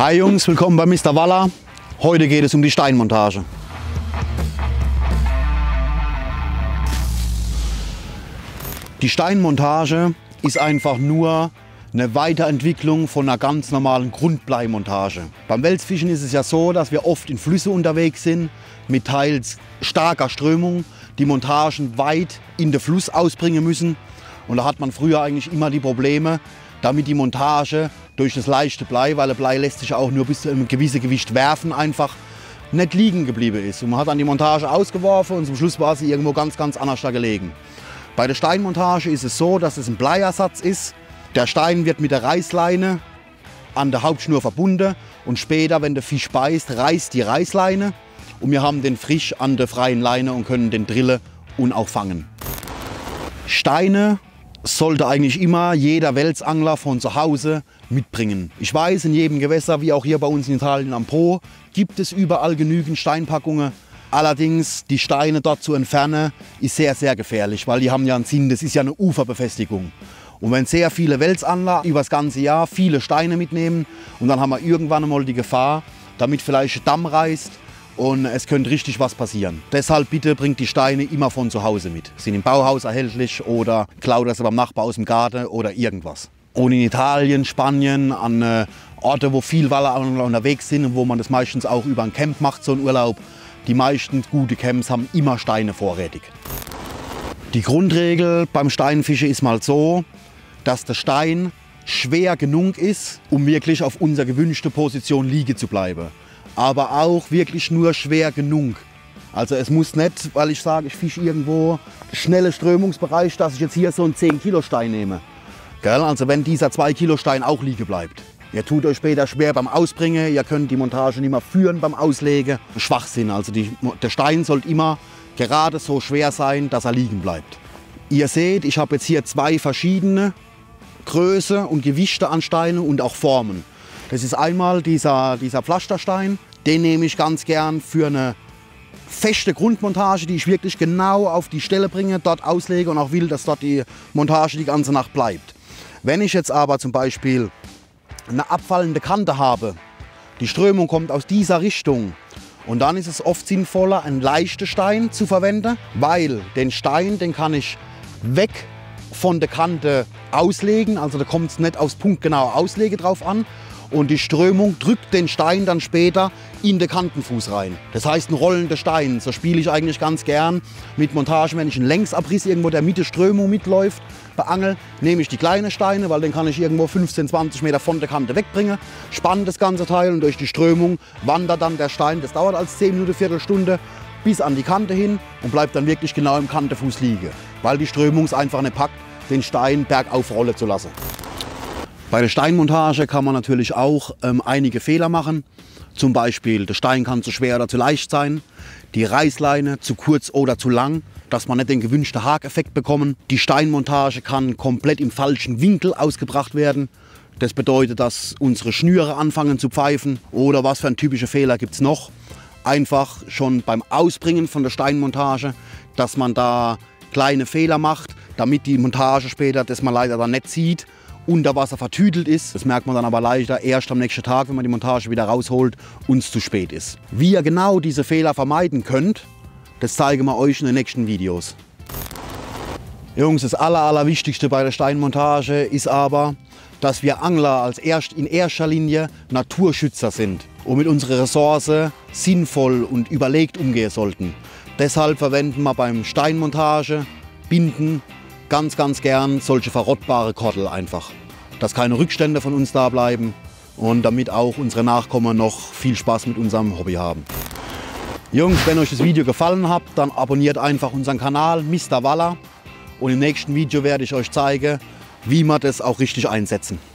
Hi Jungs, willkommen bei Mr. Waller. Heute geht es um die Steinmontage. Die Steinmontage ist einfach nur eine Weiterentwicklung von einer ganz normalen Grundbleimontage. Beim Welsfischen ist es ja so, dass wir oft in Flüsse unterwegs sind, mit teils starker Strömung, die Montagen weit in den Fluss ausbringen müssen. Und da hat man früher eigentlich immer die Probleme, damit die Montage durch das leichte Blei, weil das Blei lässt sich auch nur bis zu einem gewissen Gewicht werfen, einfach nicht liegen geblieben ist. Und man hat dann die Montage ausgeworfen und zum Schluss war sie irgendwo ganz anders da gelegen. Bei der Steinmontage ist es so, dass es ein Bleiersatz ist. Der Stein wird mit der Reißleine an der Hauptschnur verbunden und später, wenn der Fisch beißt, reißt die Reißleine und wir haben den Fisch an der freien Leine und können den drillen und auch fangen. Steine sollte eigentlich immer jeder Welsangler von zu Hause mitbringen. Ich weiß, in jedem Gewässer, wie auch hier bei uns in Italien am Po, gibt es überall genügend Steinpackungen. Allerdings, die Steine dort zu entfernen, ist sehr gefährlich, weil die haben ja einen Sinn, das ist ja eine Uferbefestigung. Und wenn sehr viele Welsangler über das ganze Jahr viele Steine mitnehmen und dann haben wir irgendwann einmal die Gefahr, damit vielleicht ein Damm reißt und es könnte richtig was passieren. Deshalb bitte bringt die Steine immer von zu Hause mit. Sind im Bauhaus erhältlich oder klaut das beim Nachbar aus dem Garten oder irgendwas. Und in Italien, Spanien, an Orte, wo viel Wallerangler unterwegs sind und wo man das meistens auch über ein Camp macht, so einen Urlaub, die meisten gute Camps haben immer Steine vorrätig. Die Grundregel beim Steinfischen ist mal so, dass der Stein schwer genug ist, um wirklich auf unserer gewünschten Position liegen zu bleiben. Aber auch wirklich nur schwer genug. Also es muss nicht, weil ich sage, ich fische irgendwo schnelle Strömungsbereich, dass ich jetzt hier so einen 10 Kilo Stein nehme. Gell? Also wenn dieser 2 Kilo Stein auch liegen bleibt. Ihr tut euch später schwer beim Ausbringen, ihr könnt die Montage nicht mehr führen beim Auslegen. Schwachsinn, also der Stein sollte immer gerade so schwer sein, dass er liegen bleibt. Ihr seht, ich habe jetzt hier zwei verschiedene Größe und Gewichte an Steinen und auch Formen. Das ist einmal dieser Pflasterstein, den nehme ich ganz gern für eine feste Grundmontage, die ich wirklich genau auf die Stelle bringe, dort auslege und auch will, dass dort die Montage die ganze Nacht bleibt. Wenn ich jetzt aber zum Beispiel eine abfallende Kante habe, die Strömung kommt aus dieser Richtung und dann ist es oft sinnvoller, einen leichten Stein zu verwenden, weil den Stein, den kann ich weg von der Kante auslegen, also da kommt es nicht aufs punktgenau Auslege drauf an und die Strömung drückt den Stein dann später in den Kantenfuß rein. Das heißt ein rollender Stein, so spiele ich eigentlich ganz gern mit Montagen, wenn ich einen Längsabriss irgendwo der Mitte Strömung mitläuft, bei Angel nehme ich die kleinen Steine, weil den kann ich irgendwo 15, 20 Meter von der Kante wegbringen, spanne das ganze Teil und durch die Strömung wandert dann der Stein, das dauert als 10 Minuten, Viertelstunde, bis an die Kante hin und bleibt dann wirklich genau im Kantenfuß liegen, weil die Strömung es einfach nicht packt, den Stein bergauf rollen zu lassen. Bei der Steinmontage kann man natürlich auch einige Fehler machen. Zum Beispiel, der Stein kann zu schwer oder zu leicht sein, die Reißleine zu kurz oder zu lang, dass man nicht den gewünschten Hakeffekt bekommen. Die Steinmontage kann komplett im falschen Winkel ausgebracht werden. Das bedeutet, dass unsere Schnüre anfangen zu pfeifen. Oder was für ein typischer Fehler gibt es noch? Einfach schon beim Ausbringen von der Steinmontage, dass man da kleine Fehler macht, damit die Montage später, das man leider dann nicht sieht, unter Wasser vertüdelt ist. Das merkt man dann aber leider erst am nächsten Tag, wenn man die Montage wieder rausholt und es zu spät ist. Wie ihr genau diese Fehler vermeiden könnt, das zeigen wir euch in den nächsten Videos. Jungs, das Allerwichtigste bei der Steinmontage ist aber, dass wir Angler in erster Linie Naturschützer sind und mit unserer Ressource sinnvoll und überlegt umgehen sollten. Deshalb verwenden wir beim Steinmontage, Binden, ganz gern solche verrottbare Kordel einfach. Dass keine Rückstände von uns da bleiben und damit auch unsere Nachkommen noch viel Spaß mit unserem Hobby haben. Jungs, wenn euch das Video gefallen hat, dann abonniert einfach unseren Kanal Mr. Waller und im nächsten Video werde ich euch zeigen, wie wir das auch richtig einsetzen.